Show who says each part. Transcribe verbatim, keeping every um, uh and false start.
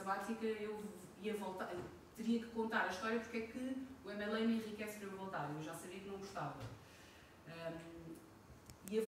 Speaker 1: sabática eu ia voltar, teria que contar a história porque é que o M L A me enriquece para eu voltar. Eu já sabia que não gostava. Um,